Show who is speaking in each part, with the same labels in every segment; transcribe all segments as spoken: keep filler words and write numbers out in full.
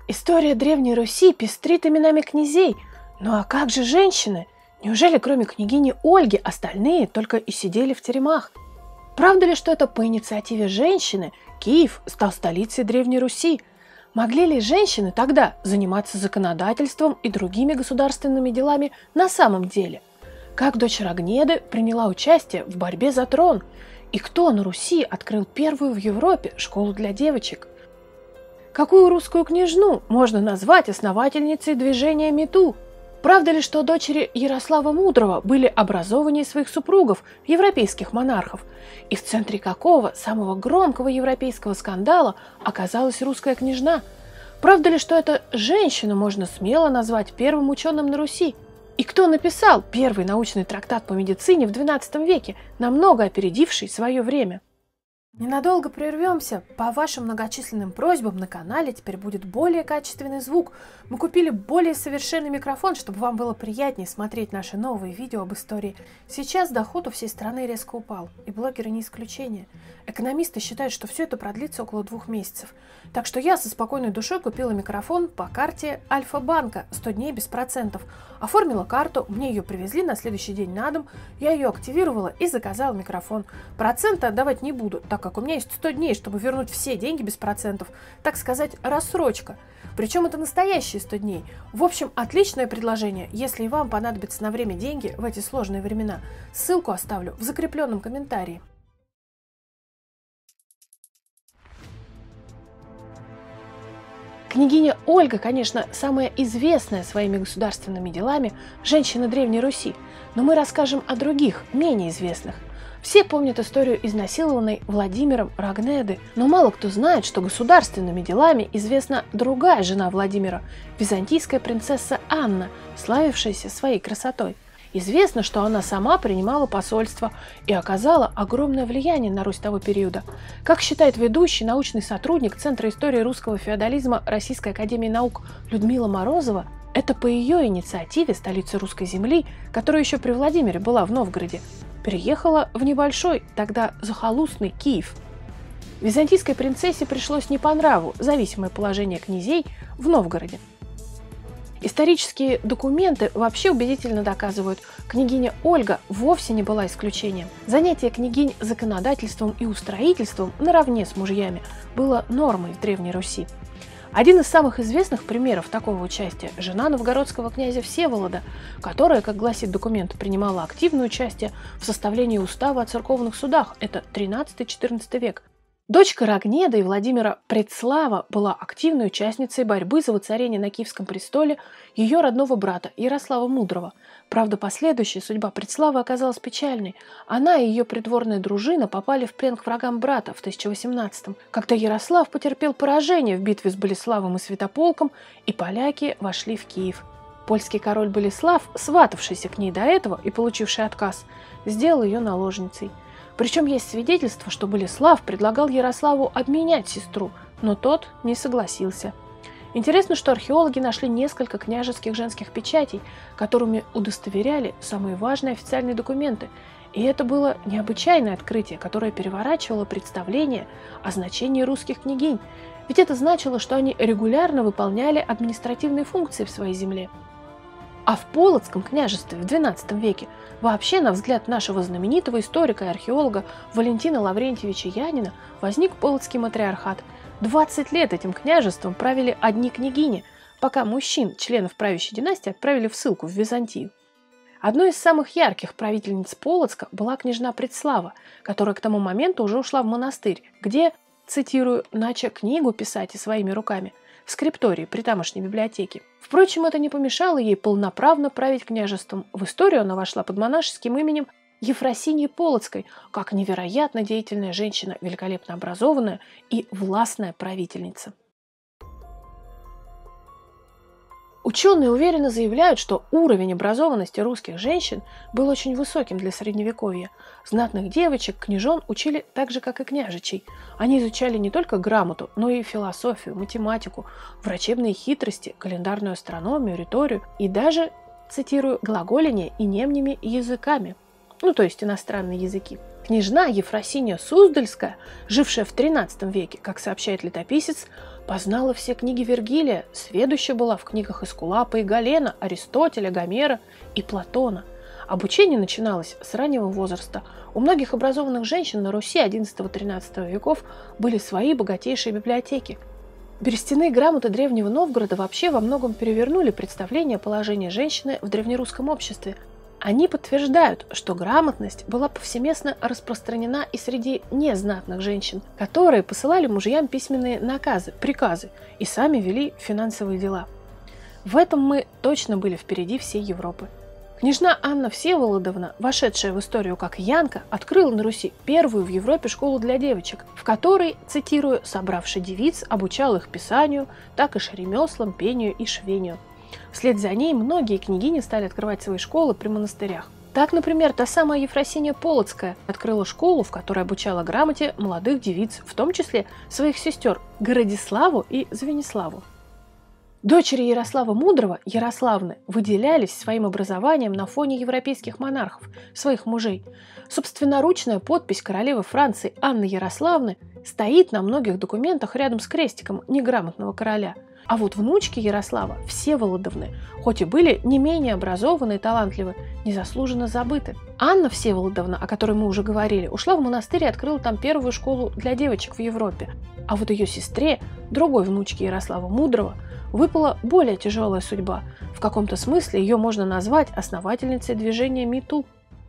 Speaker 1: История Древней Руси пестрит именами князей. Ну а как же женщины? Неужели кроме княгини Ольги остальные только и сидели в теремах? Правда ли, что это по инициативе женщины Киев стал столицей Древней Руси? Могли ли женщины тогда заниматься законодательством и другими государственными делами на самом деле? Как дочь Рогнеды приняла участие в борьбе за трон? И кто на Руси открыл первую в Европе школу для девочек? Какую русскую княжну можно назвать основательницей движения МeToo? Правда ли, что дочери Ярослава Мудрого были образованнее своих супругов, европейских монархов? И в центре какого самого громкого европейского скандала оказалась русская княжна? Правда ли, что эту женщину можно смело назвать первым ученым на Руси? И кто написал первый научный трактат по медицине в двенадцатом веке, намного опередивший свое время? Ненадолго прервемся. По вашим многочисленным просьбам на канале теперь будет более качественный звук. Мы купили более совершенный микрофон, чтобы вам было приятнее смотреть наши новые видео об истории. Сейчас доход у всей страны резко упал, и блогеры не исключение. Экономисты считают, что все это продлится около двух месяцев. Так что я со спокойной душой купила микрофон по карте Альфа-банка сто дней без процентов. Оформила карту, мне ее привезли на следующий день на дом, я ее активировала и заказала микрофон. Проценты отдавать не буду, так как у меня есть сто дней, чтобы вернуть все деньги без процентов. Так сказать, рассрочка. Причем это настоящие сто дней. В общем, отличное предложение, если и вам понадобятся на время деньги в эти сложные времена. Ссылку оставлю в закрепленном комментарии. Княгиня Ольга, конечно, самая известная своими государственными делами женщина Древней Руси, но мы расскажем о других, менее известных. Все помнят историю изнасилованной Владимиром Рогнеды, но мало кто знает, что государственными делами известна другая жена Владимира, византийская принцесса Анна, славившаяся своей красотой. Известно, что она сама принимала посольство и оказала огромное влияние на Русь того периода. Как считает ведущий научный сотрудник Центра истории русского феодализма Российской академии наук Людмила Морозова, это по ее инициативе столица русской земли, которая еще при Владимире была в Новгороде, переехала в небольшой, тогда захолустный Киев. Византийской принцессе пришлось не по нраву зависимое положение князей в Новгороде. Исторические документы вообще убедительно доказывают, княгиня Ольга вовсе не была исключением. Занятие княгинь законодательством и устроительством наравне с мужьями было нормой в Древней Руси. Один из самых известных примеров такого участия – жена новгородского князя Всеволода, которая, как гласит документ, принимала активное участие в составлении устава о церковных судах, это тринадцатый-четырнадцатый век. Дочка Рогнеды и Владимира Предслава была активной участницей борьбы за воцарение на Киевском престоле ее родного брата Ярослава Мудрого. Правда, последующая судьба Предславы оказалась печальной. Она и ее придворная дружина попали в плен к врагам брата в тысяча восемнадцатом, когда Ярослав потерпел поражение в битве с Болеславом и Святополком, и поляки вошли в Киев. Польский король Болеслав, сватавшийся к ней до этого и получивший отказ, сделал ее наложницей. Причем есть свидетельство, что Болеслав предлагал Ярославу обменять сестру, но тот не согласился. Интересно, что археологи нашли несколько княжеских женских печатей, которыми удостоверяли самые важные официальные документы. И это было необычайное открытие, которое переворачивало представление о значении русских княгинь. Ведь это значило, что они регулярно выполняли административные функции в своей земле. А в Полоцком княжестве в двенадцатом веке вообще, на взгляд нашего знаменитого историка и археолога Валентина Лаврентьевича Янина, возник Полоцкий матриархат. двадцать лет этим княжеством правили одни княгини, пока мужчин, членов правящей династии, отправили в ссылку в Византию. Одной из самых ярких правительниц Полоцка была княжна Предслава, которая к тому моменту уже ушла в монастырь, где, цитирую, «нача книгу писать и своими руками», в скриптории при тамошней библиотеке. Впрочем, это не помешало ей полноправно править княжеством. В историю она вошла под монашеским именем Ефросиньи Полоцкой, как невероятно деятельная женщина, великолепно образованная и властная правительница. Ученые уверенно заявляют, что уровень образованности русских женщин был очень высоким для Средневековья. Знатных девочек княжон учили так же, как и княжичей. Они изучали не только грамоту, но и философию, математику, врачебные хитрости, календарную астрономию, риторию и даже, цитирую, глаголение инемними языками, ну то есть иностранные языки. Княжна Ефросинья Суздальская, жившая в тринадцатом веке, как сообщает летописец, Познала все книги Вергилия, сведуща была в книгах Эскулапа и Галена, Аристотеля, Гомера и Платона. Обучение начиналось с раннего возраста. У многих образованных женщин на Руси одиннадцатого-тринадцатого веков были свои богатейшие библиотеки. Берестяные грамоты Древнего Новгорода вообще во многом перевернули представление о положении женщины в древнерусском обществе. Они подтверждают, что грамотность была повсеместно распространена и среди незнатных женщин, которые посылали мужьям письменные наказы, приказы и сами вели финансовые дела. В этом мы точно были впереди всей Европы. Княжна Анна Всеволодовна, вошедшая в историю как Янка, открыла на Руси первую в Европе школу для девочек, в которой, цитирую, собравши девиц, обучал их писанию, так и ремеслам, пению и швению. Вслед за ней многие княгини стали открывать свои школы при монастырях. Так, например, та самая Ефросинья Полоцкая открыла школу, в которой обучала грамоте молодых девиц, в том числе своих сестер Городиславу и Звениславу. Дочери Ярослава Мудрого, Ярославны, выделялись своим образованием на фоне европейских монархов, своих мужей. Собственноручная подпись королевы Франции Анны Ярославны стоит на многих документах рядом с крестиком неграмотного короля. А вот внучки Ярослава, Всеволодовны, хоть и были не менее образованы и талантливы, незаслуженно забыты. Анна Всеволодовна, о которой мы уже говорили, ушла в монастырь и открыла там первую школу для девочек в Европе. А вот ее сестре, другой внучке Ярослава Мудрого, выпала более тяжелая судьба. В каком-то смысле ее можно назвать основательницей движения МИТУ.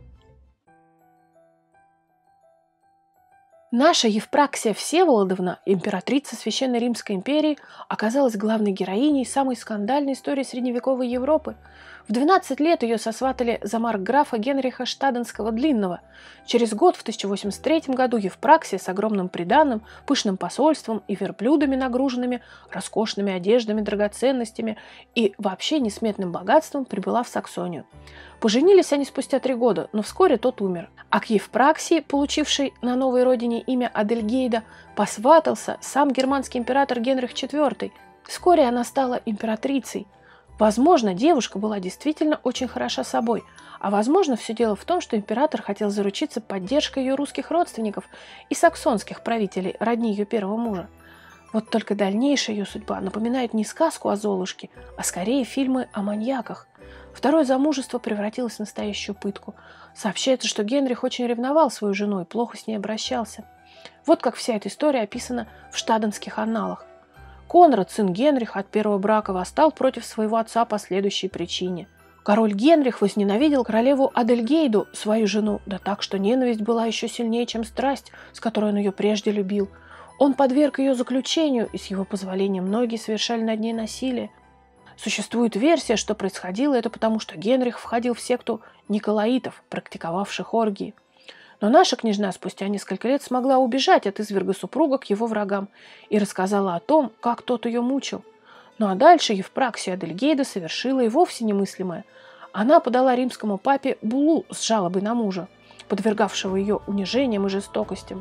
Speaker 1: Наша Евпраксия Всеволодовна, императрица Священной Римской империи, оказалась главной героиней самой скандальной истории средневековой Европы. В двенадцать лет ее сосватали за маркграфа Генриха Штаденского-Длинного. Через год, в тысяча восемьдесят третьем году, Евпраксия с огромным приданым, пышным посольством и верблюдами, нагруженными роскошными одеждами, драгоценностями и вообще несметным богатством, прибыла в Саксонию. Поженились они спустя три года, но вскоре тот умер. А к Евпраксии, получившей на новой родине имя Адельгейда, посватался сам германский император Генрих четвёртый. Вскоре она стала императрицей. Возможно, девушка была действительно очень хороша собой, а возможно, все дело в том, что император хотел заручиться поддержкой ее русских родственников и саксонских правителей, родни ее первого мужа. Вот только дальнейшая ее судьба напоминает не сказку о Золушке, а скорее фильмы о маньяках. Второе замужество превратилось в настоящую пытку. Сообщается, что Генрих очень ревновал свою жену и плохо с ней обращался. Вот как вся эта история описана в штаденских анналах. Конрад, сын Генриха от первого брака, восстал против своего отца по следующей причине. Король Генрих возненавидел королеву Адельгейду, свою жену, да так, что ненависть была еще сильнее, чем страсть, с которой он ее прежде любил. Он подверг ее заключению, и с его позволения многие совершали над ней насилие. Существует версия, что происходило это потому, что Генрих входил в секту николаитов, практиковавших оргии. Но наша княжна спустя несколько лет смогла убежать от изверга супруга к его врагам и рассказала о том, как тот ее мучил. Ну а дальше Евпраксия Адельгейда совершила и вовсе немыслимое. Она подала римскому папе буллу с жалобой на мужа, подвергавшего ее унижениям и жестокостям.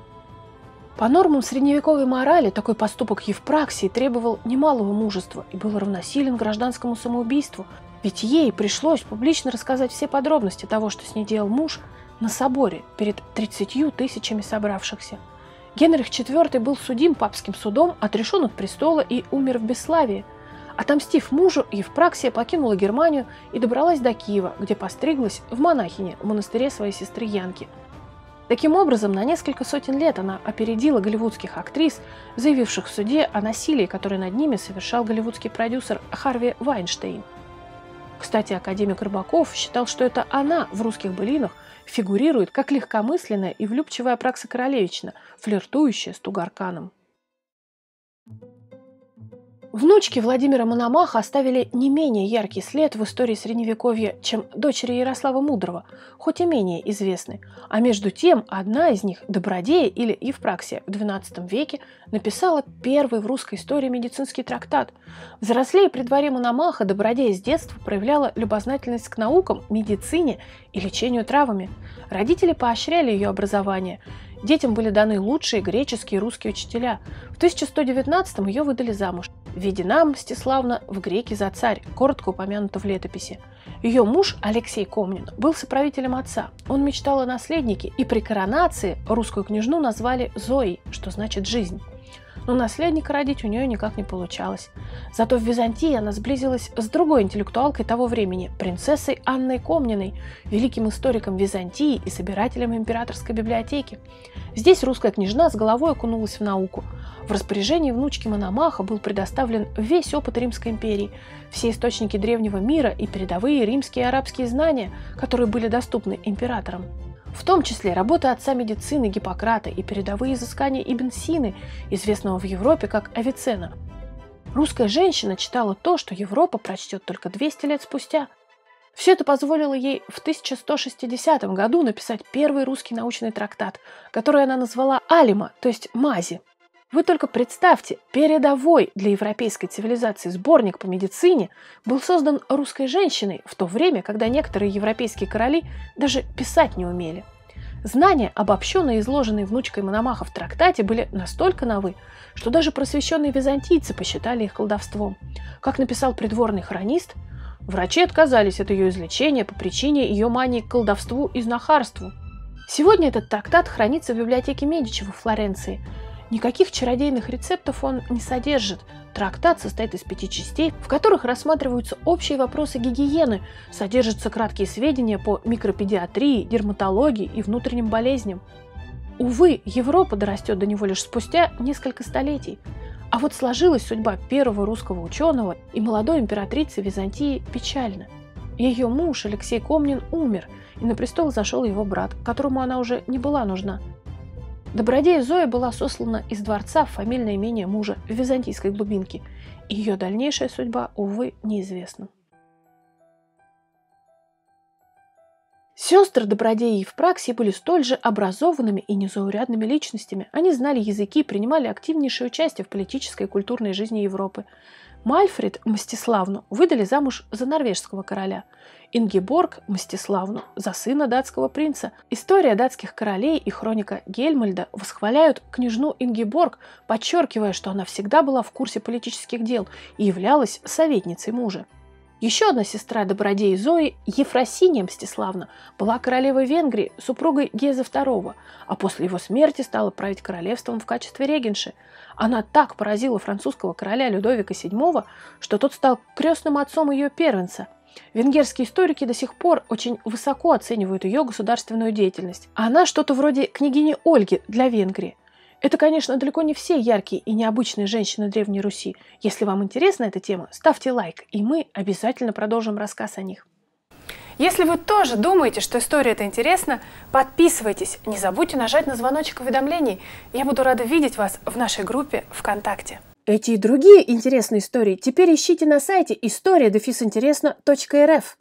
Speaker 1: По нормам средневековой морали такой поступок Евпраксии требовал немалого мужества и был равносилен гражданскому самоубийству, ведь ей пришлось публично рассказать все подробности того, что с ней делал муж, на соборе перед тридцатью тысячами собравшихся. Генрих четвёртый был судим папским судом, отрешен от престола и умер в бесславии. Отомстив мужу, Евпраксия покинула Германию и добралась до Киева, где постриглась в монахине в монастыре своей сестры Янки. Таким образом, на несколько сотен лет она опередила голливудских актрис, заявивших в суде о насилии, которое над ними совершал голливудский продюсер Харви Вайнштейн. Кстати, академик Рыбаков считал, что это она в «Русских былинах» фигурирует как легкомысленная и влюбчивая Апракса Королевична, флиртующая с Тугарканом. Внучки Владимира Мономаха оставили не менее яркий след в истории Средневековья, чем дочери Ярослава Мудрого, хоть и менее известны. А между тем, одна из них, Добродея или Евпраксия, в двенадцатом веке написала первый в русской истории медицинский трактат. Взрослея при дворе Мономаха, Добродея с детства проявляла любознательность к наукам, медицине и лечению травами. Родители поощряли ее образование. Детям были даны лучшие греческие и русские учителя. В тысяча сто девятнадцатом ее выдали замуж. Введена Мстиславна в греки за царь, коротко упомянута в летописи. Ее муж Алексей Комнин был соправителем отца. Он мечтал о наследнике, и при коронации русскую княжну назвали Зоей, что значит «жизнь». но наследника родить у нее никак не получалось. Зато в Византии она сблизилась с другой интеллектуалкой того времени, принцессой Анной Комниной, великим историком Византии и собирателем императорской библиотеки. Здесь русская княжна с головой окунулась в науку. В распоряжении внучки Мономаха был предоставлен весь опыт Римской империи, все источники древнего мира и передовые римские и арабские знания, которые были доступны императорам. В том числе работы отца медицины Гиппократа и передовые изыскания Ибн Сины, известного в Европе как Авиценна. Русская женщина читала то, что Европа прочтет только двести лет спустя. Все это позволило ей в тысяча сто шестидесятом году написать первый русский научный трактат, который она назвала «Алима», то есть «Мази». Вы только представьте, передовой для европейской цивилизации сборник по медицине был создан русской женщиной в то время, когда некоторые европейские короли даже писать не умели. Знания, обобщенные и изложенные внучкой Мономаха в трактате, были настолько новы, что даже просвещенные византийцы посчитали их колдовством. Как написал придворный хронист, врачи отказались от ее излечения по причине ее мании к колдовству и знахарству. Сегодня этот трактат хранится в библиотеке Медичи во Флоренции. Никаких чародейных рецептов он не содержит. Трактат состоит из пяти частей, в которых рассматриваются общие вопросы гигиены, содержатся краткие сведения по микропедиатрии, дерматологии и внутренним болезням. Увы, Европа дорастет до него лишь спустя несколько столетий. А вот сложилась судьба первого русского ученого и молодой императрицы Византии печально. Ее муж Алексей Комнин умер, и на престол зашел его брат, которому она уже не была нужна. Добродея Зоя была сослана из дворца в фамильное имение мужа в византийской глубинке, и ее дальнейшая судьба, увы, неизвестна. Сестры Добродеи и Евпраксии были столь же образованными и незаурядными личностями. Они знали языки и принимали активнейшее участие в политической и культурной жизни Европы. Мальфрид Мстиславну выдали замуж за норвежского короля, Ингеборг Мстиславну за сына датского принца. История датских королей и хроника Гельмальда восхваляют княжну Ингеборг, подчеркивая, что она всегда была в курсе политических дел и являлась советницей мужа. Еще одна сестра Добродеи Зои, Ефросинья Мстиславна, была королевой Венгрии, супругой Геза второго, а после его смерти стала править королевством в качестве регенши. Она так поразила французского короля Людовика седьмого, что тот стал крестным отцом ее первенца. Венгерские историки до сих пор очень высоко оценивают ее государственную деятельность. Она что-то вроде княгини Ольги для Венгрии. Это, конечно, далеко не все яркие и необычные женщины Древней Руси. Если вам интересна эта тема, ставьте лайк, и мы обязательно продолжим рассказ о них. Если вы тоже думаете, что история это интересна, подписывайтесь, не забудьте нажать на звоночек уведомлений. Я буду рада видеть вас в нашей группе ВКонтакте. Эти и другие интересные истории теперь ищите на сайте история дефис интересно точка эр эф.